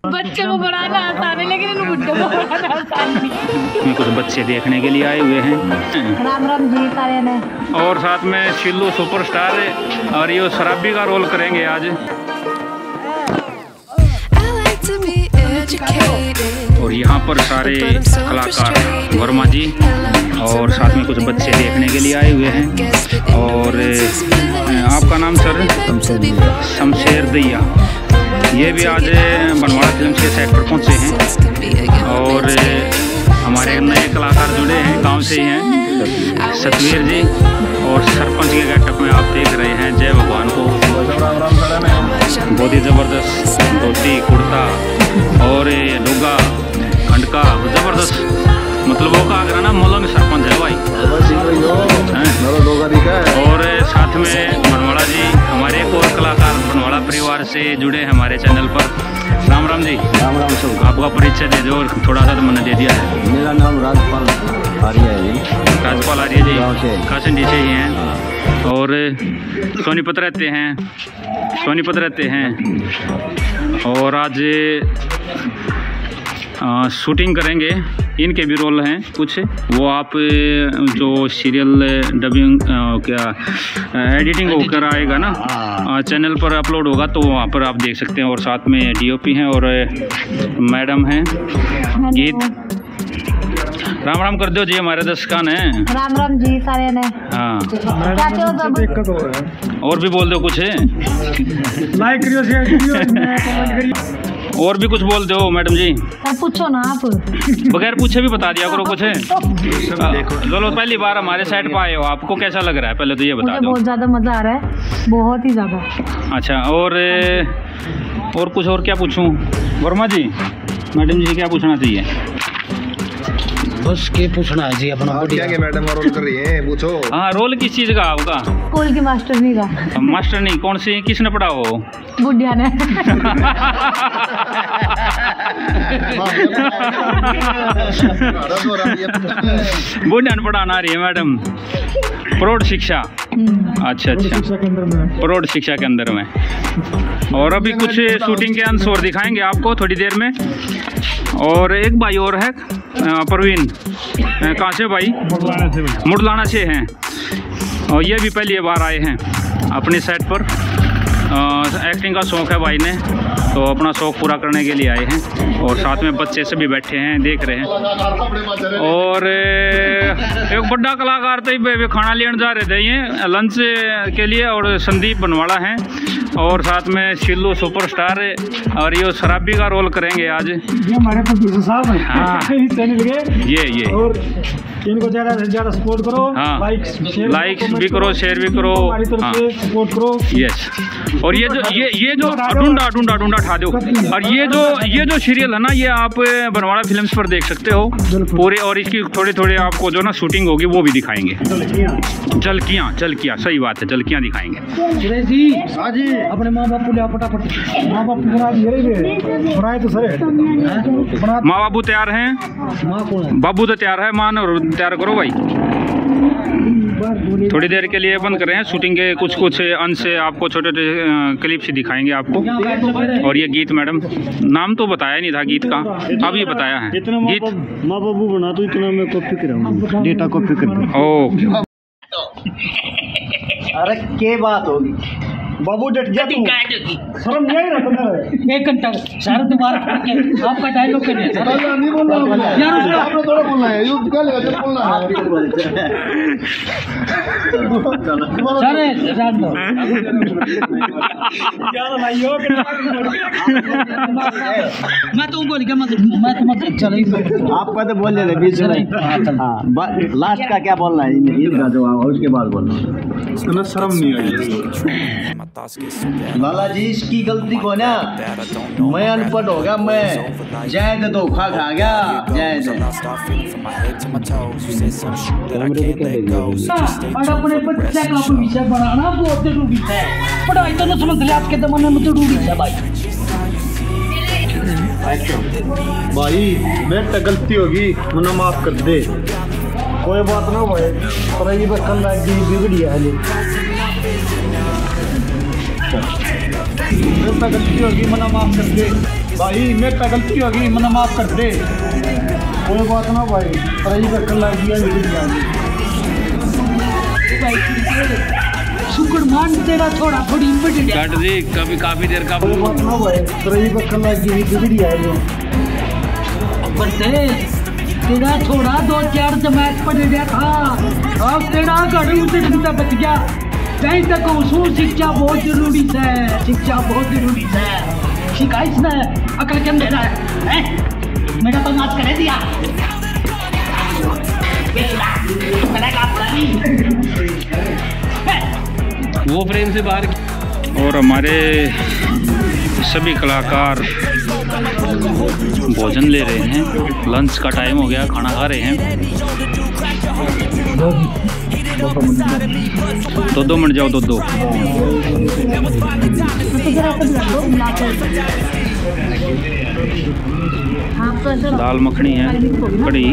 बच्चे को बढ़ाना आसान है लेकिन इन बुड्ढों को बढ़ाना आसान नहीं। कुछ बच्चे देखने के लिए आए हुए हैं। राम राम जी सारे ने। और साथ में शिल्लू सुपरस्टार और ये शराबी का रोल करेंगे आज। और यहाँ पर सारे कलाकार वर्मा जी और साथ में कुछ बच्चे देखने के लिए आए हुए हैं। और आपका नाम सर? शमशेर दैया। ये भी आज बनवाड़ा फिल्म के सेट पर पहुँचे हैं। और हमारे नए कलाकार जुड़े हैं, गांव से ही हैं, सतवीर जी। और सरपंच के गेटअप में आप देख रहे हैं जय भगवान को। बहुत ही ज़बरदस्त धोती कुर्ता और डोगा खंडका ज़बरदस्त, मतलब वो का आगरा ना मलंग सरपंच है भाई। और साथ में बनवाड़ा जी हमारे एक और कलाकार बनवाड़ा परिवार से जुड़े हैं हमारे चैनल पर। राम राम जी। राम राम सब। आपका परिचय दे दो, थोड़ा सा तो मैंने दे दिया है। मेरा नाम राजपाल आर्य है जी। राजपाल आर्य जी कासंडी से ही हैं और सोनीपत रहते हैं। और आज शूटिंग करेंगे। इनके भी रोल हैं कुछ, वो आप जो सीरियल डबिंग क्या एडिटिंग होकर आएगा ना चैनल पर अपलोड होगा तो वहाँ पर आप देख सकते हैं। और साथ में डीओपी हैं और मैडम हैं। गीत राम राम कर दो जी हमारे दर्शकान हैं। राम राम जी सारे ने। हाँ दिक्कत और भी बोल दो कुछ है। लाइक करियो, शेयर करियो। और भी कुछ बोल दो मैडम जी। पूछो ना आप, बगैर पूछे भी बता दिया करो कुछ है। चलो पहली बार हमारे साइड पर आए हो, आपको कैसा लग रहा है पहले तो ये बता दो। बहुत ज़्यादा मज़ा आ रहा है, बहुत ही ज़्यादा। अच्छा और कुछ और क्या पूछूं? वर्मा जी मैडम जी क्या पूछना चाहिए? बस के पूछना है जी अपना। क्या मैडम रोल कर रही है, पूछो। हाँ रोल किस चीज़ का आपका? स्कूल की मास्टरनी का। मास्टरनी कौन सी, किसने पढ़ा हो? बुढ़िया ने। बुढ़िया ने पढ़ाना रही है मैडम। प्रौढ़ शिक्षा। अच्छा प्रौढ़ शिक्षा के अंदर में। और अभी कुछ शूटिंग के अंश और दिखाएंगे आपको थोड़ी देर में। और एक भाई और है प्रवीण, कहाँ से भाई? मुडलाना से हैं। और ये भी पहली बार आए हैं अपने सेट पर। एक्टिंग का शौक़ है भाई ने, तो अपना शौक़ पूरा करने के लिए आए हैं। और साथ में बच्चे सभी बैठे हैं देख रहे हैं। और एक बड़ा कलाकार तो खाना लेने जा रहे थे ये लंच के लिए। और संदीप बनवाड़ा हैं और साथ में शिल्लू सुपरस्टार और ये शराबी का रोल करेंगे आज। ये हमारे प्रोड्यूसर साहब हैं। हाँ ये और इनको ज़्यादा से ज़्यादा सपोर्ट करो। हाँ लाइक्स भी करो, शेयर भी करो। हमारी तरफ से सपोर्ट करो। यस। और ये जो ढूंढा ठा दो। और ये जो सीरियल है ना, ये आप बनवाड़ा फिल्म्स पर देख सकते हो पूरे। और इसकी थोड़ी आपको जो ना शूटिंग होगी वो भी दिखाएंगे। झलकियाँ सही बात है, झलकियाँ दिखाएंगे। अपने माँ बाप को फटाफट। माँ बाप तो सर माँ बाबू तैयार हैं? बाबू तो तैयार है, माँ तैयार करो भाई। थोड़ी देर के लिए बंद कर रहे हैं शूटिंग के कुछ अंश से आपको छोटे क्लिप से दिखाएंगे आपको। और ये गीत मैडम नाम तो बताया नहीं था गीत का, अभी बताया है। गीत माँ बाबू बना तो इतना मैं कॉपी कराऊंगा, डेटा कॉपी कर। ओके। अरे के बात होगी बाबू डट जा तू। शर्म नहीं आई ना? एक घंटा सर दोबारा आपका डायलॉग कर नहीं बोलना यार, आपने थोड़ा बोलना है, यू क्या लेगा बोलना है सर जान दो यार भाइयों। मैं तो बोल गया मैं तो मत चलो आप पहले बोल रहे बीच में। हाँ लास्ट का क्या बोलना है इनका जवाब, उसके बाद बोलना। शर्म नहीं आई। लाला जी इसकी गलती को ना, मैं अनपढ़ हो गया, मैं जय दे धोखा खा गया। जय दे और अपने बच्चे का कोई विषय बनाना बहुत जरूरी है। पढ़ाई तो ना समझ ले आज के जमाने में जरूरी है भाई। बेटा गलती होगी मुन्ना माफ कर दे, कोई बात ना भाई। पर ये बस कल बिगड़ी है। गलती होगी मना माफ कर दे। भाई मेरे पे गलती होगी, मैंने माफ कर दे। कोई बात ना भाई, तरई पे कल लग गया शुक्र मान तेरा थोड़ा थोड़ी इम्पोर्टेंट है। कट जी कभी काफी देर का कोई बात ना भाई, तरई पे कल लग गई बिगड़ी है। बरते तेरा थोड़ा 2-4 जमात पढ़ गया था, अब तेरा घर उतर बच गया। कहीं तक उसूल शिक्षा बहुत जरूरी है, शिक्षा बहुत जरूरी है। शिकायत न अकल के अंदर है, मेरा तो नाच कर दिया। वो फ्रेम से बाहर। और हमारे सभी कलाकार भोजन ले रहे हैं, लंच का टाइम हो गया, खाना खा रहे हैं। तो 2 मिनट जाओ, दो दाल मखनी है, कड़ी।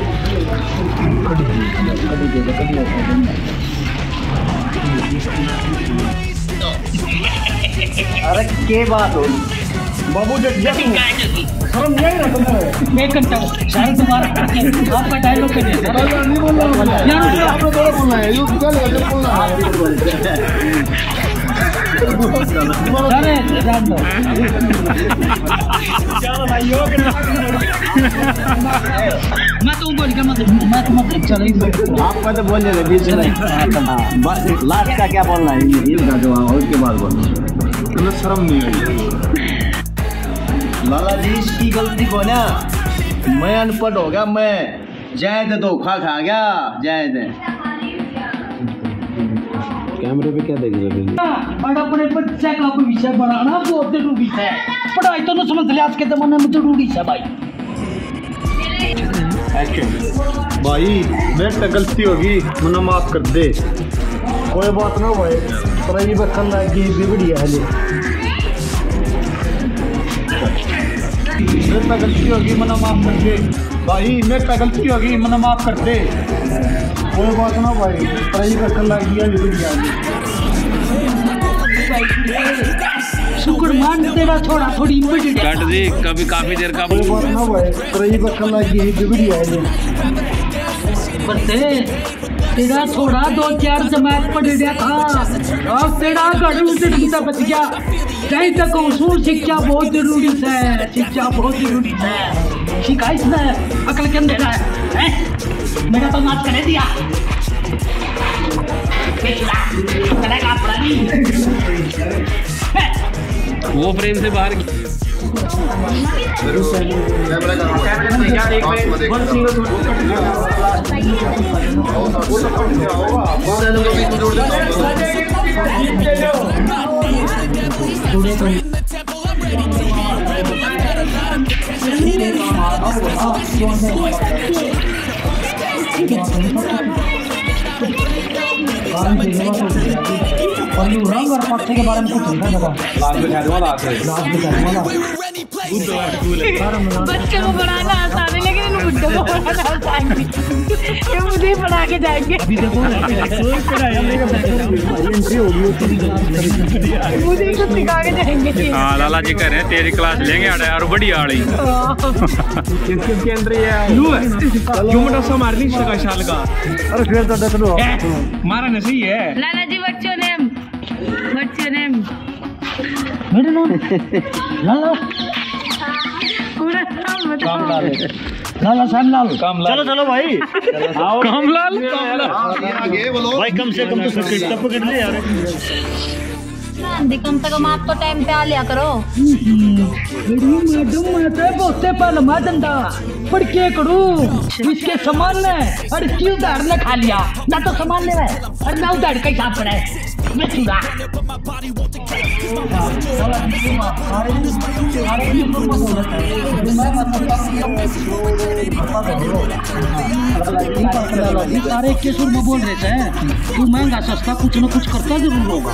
अरे के बात हो बाबू जब शर्म नहीं ना तुम्हें? एक घंटा शायद तुम्हारा आपका डायलॉग कर दिया। नहीं बोलना है, आपने बड़ा बोलना है, यूँ क्या लगा बोलना है। अरे जान दो। मैं तुम बोल के मत चलो। आपका तो बोल रहे बीच में। लास्ट का क्या बोलना है, इनका जवाब उसके बाद बोलना। तुम्हें शर्म नहीं आई? लाला जी इसकी गलती को ना, मैं अनपढ़ हो गया, मैं जायद धोखा खा गया जायद। कैमरे पे क्या देख रहे हैं? और अपने बच्चे का भविष्य बनाना बहुत जरूरी है। पढ़ाई तो न समझ लिया, आज के जमाने में जरूरी है भाई। भाई मेरे से गलती होगी, मैंने माफ कर दे। कोई बात ना भाई, तरई पे कल लग गई बिगड़ी है। मेरे पे गलती होगी, मैंने माफ कर दे। भाई मेरे पे गलती होगी, मैंने माफ कर दे। कोई बात ना भाई, तरई पे कल लग गया बिगड़ी है। शुक्र मान तेरा थोड़ा थोड़ी इम्पोर्टेंट है। कट जी कभी काफी देर का कोई बात ना भाई, तरई पे कल लग गई बिगड़ी है। बरते तेरा थोड़ा 2-4 जमात पढ़ गया था, अब तेरा घर उतर बच गया। कहीं तक उसूल शिक्षा बहुत जरूरी है, शिक्षा बहुत जरूरी है। शिकायत न अकल के अंदर है, मेरा तो नाच कर दिया। वो फ्रेम से बाहर। रंग और पक्षी के बारे में कुछ नहीं पता। बच्चे को पढ़ाना आसान है, लेकिन इन बुड्ढों को पढ़ाना आसान नहीं। ये मुझे ही पढ़ा के जाएंगे, मुझे ही कुछ सिखा के जाएंगे। हाँ लाला जी कह रहे हैं तेरी क्लास लेंगे और बढ़िया आड़ी। किसके अंदर ये क्यों मोटा सा मार नहीं सका शाल का? अरे फिर तो डर लो, मारा नहीं है। Lala ji what's your name? मेरा नाम लाला पूरा नाम बताओ। लाला श्यामलाल। चलो चलो भाई, कामलाल भाई कम से कम तो सब्जेक्ट पकड़ ले यार। कम से कम आप तो टाइम पे आ लिया करो। मैडम मैं तो बहुते पल मादंदा पढ़ के करूं, इसके सामान ले और इसकी उधार ने खा लिया ना, तो सामान ले और ना उधार का हिसाब पड़ा है। मैं चूड़ा सारे के सुर में बोल रहे थे, तू महंगा सस्ता कुछ न कुछ करता जरूर होगा।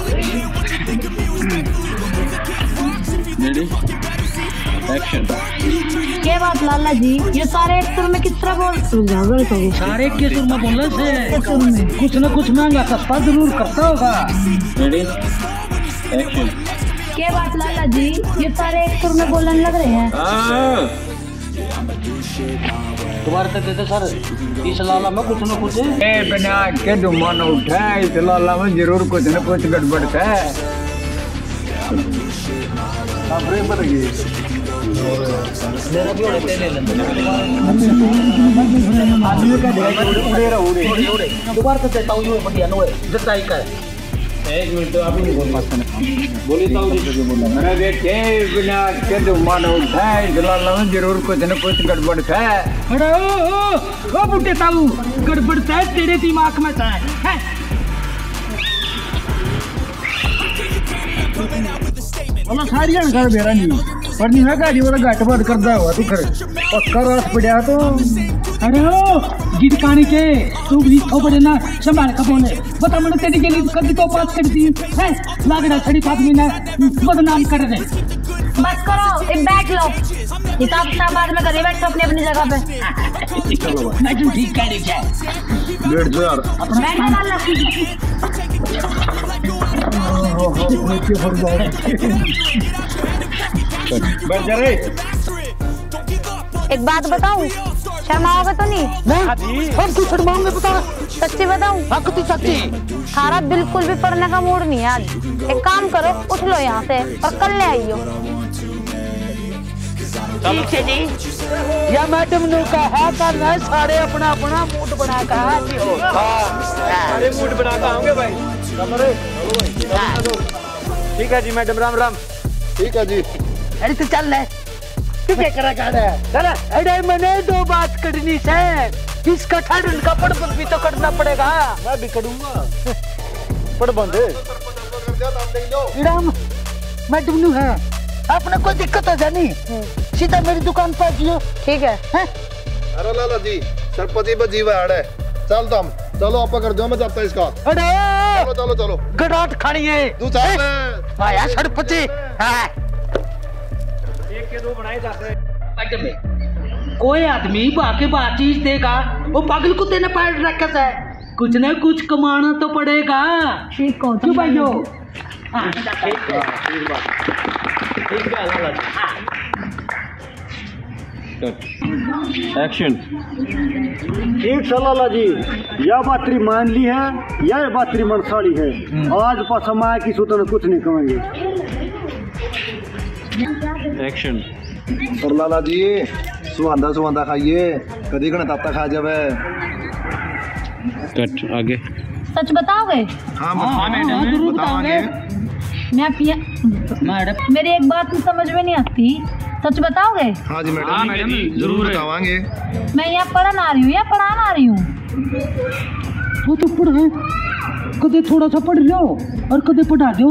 क्या बात लाला जी, ये सारे एक सुर में किस तरह बोल? सारे के सुर में बोलने से कुछ न कुछ महंगा सस्ता जरूर करता होगा। क्या बात लाला जी, ये सारे एक सुर में बोलने लग रहे हैं। दोबारा तक देते सर, इस लाला में कुछ न कुछ बिना के दुमान उठा, इस लाला में जरूर कुछ न कुछ गड़बड़ है। मेरा भी उड़े ले लेंगे। दोबारा तक देता हूँ, ये बढ़िया नो है जितना ही का है। एक मिनट तो आप ही बोल पाते हैं, बोली तो बोला मेरा देखे बिना के दुमान उठा, इस लाला में जरूर कुछ न कुछ गड़बड़ है। अरे ओ बुड्ढे ताऊ, गड़बड़ है तेरे दिमाग में है। वाला सारियां कर बेरा नहीं पर नहीं है गाड़ी वाला घाट बात करदा हुआ तू कर पक्का रास पड़या तो। अरे ओ गिटकाने के तू भी तो बड़े ना संभाल का बोले, बता मैंने तेरी के लिए कभी तो बात कर दी है, लागड़ा छड़ी साथ में ना बदनाम कर दे। बस करो, एक बैठ लो, हिसाब किताब बाद में करिए, बैठो अपनी अपनी जगह पे। मैडम ठीक कह रही है, बैठ जा यार बैठ जा लाला। बैठ जा रे। एक बात बताऊं, शर्माओगे तो नहीं? हम तू शर्माओगे बता, सच्ची बताऊं? हक तू सच्ची। थारा बिल्कुल भी पढ़ने का मूड नहीं है आज। एक काम करो, उठ लो यहाँ से और कल ले आइयो। ठीक है जी, या मैडम ने कहा करना है सारे अपना अपना मूड बना कर अरे मूड बना के आओगे भाई। ठीक है जी मैडम, राम राम। ठीक है जी। अरे तो चल ले, तू क्या करा चला। अरे मैंने दो बात करनी है, इसका ठंड का पड़बंद भी तो करना पड़ेगा। मैं भी करूंगा पड़बंद। मैडम नु है अपने कोई दिक्कत हो जानी, सीधा मेरी दुकान पर जियो। ठीक है। अरे लाला जी सरपति बजीवा है, चल तुम चलो आप कर दो, मैं जाता इसका। अरे चलो चलो चलो गड़ाट खानी है तू साहब आया सरपति। एक के दो बनाए जाते हैं। कोई आदमी बाकी बातचीत देगा, वो पागल कुत्ते ने पैर रखा है, कुछ न कुछ कमाना तो पड़ेगा। ठीक हो क्यों भाइयों? एक्शन। ठीक सलाला जी, या बातरी मान ली है या ये बातरी मनसाड़ी है, आज पास माया की सूतन कुछ नहीं कहेंगे। एक्शन। और लाला जी सुहांदा सुहांदा खाइए, कभी कने ताता खा जावे। कट आगे। सच बताओगे? हाँ मैडम बताओगे। मैं मेरी एक बात समझ में नहीं आती, सच बताओगे? हाँ जी मैडम जरूर बतावांगे। मैं यहाँ पढ़न आ रही हूँ या पढ़ान आ रही हूँ? वो तो पढ़ है, कदे थोड़ा सा पढ़ लो और कदे पढ़ा दो।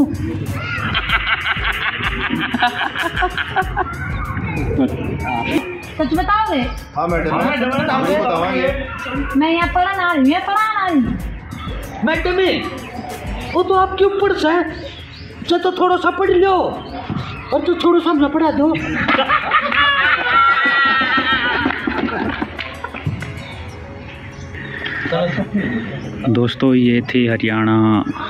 सच बताओगे? हाँ मैडम बतावांगे। मैं यहाँ पढ़न आ रही हूँ या पढ़ान आ रही हूँ? मैडम वो तो आपके ऊपर से है, तो थोड़ा सा पढ़ लो और तो थोड़ा सा ना पढ़ा दो। दोस्तों ये थी हरियाणा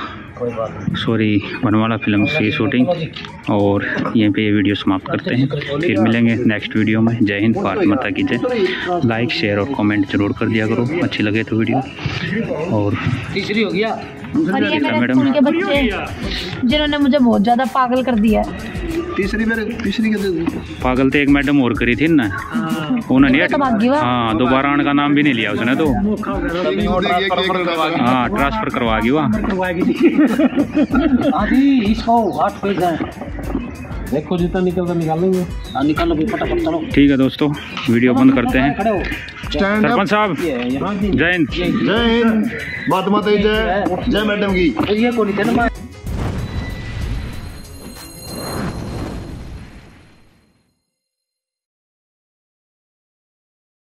बनवाला फिल्म की शूटिंग, और यहीं पे ये वीडियो समाप्त करते हैं। फिर मिलेंगे नेक्स्ट वीडियो में। जय हिंद, भारत माता की जय। लाइक शेयर और कमेंट जरूर कर दिया करो अच्छी लगे तो वीडियो। और तीसरी हो गया। और ये मेरे स्कूल के बच्चे जिन्होंने मुझे बहुत ज्यादा पागल कर दिया है। तीसरी के पागल तो एक मैडम और करी थी ना, उन्होंने हाँ दोबारा आने का नाम भी नहीं लिया उसने तो। हाँ ट्रांसफर करवा गई वहाँ। इसको 8 पेज है, देखो जितना निकलता निकालेंगे। निकालो फटाफट चलो। ठीक है दोस्तों, वीडियो बंद करते हैं। सरपंच साहब जय हिंद। जय हिंद, भारत माता की जय, जय मैडम की। ये कौन थे ना।